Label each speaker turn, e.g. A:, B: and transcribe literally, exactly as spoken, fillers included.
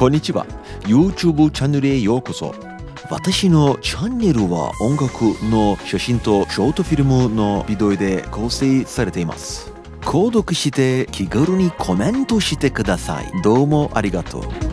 A: こんにちは。YouTube チャンネルへようこそ。私のチャンネルは音楽の写真とショートフィルムのビデオで構成されています。購読して気軽にコメントしてください。どうもありがとう。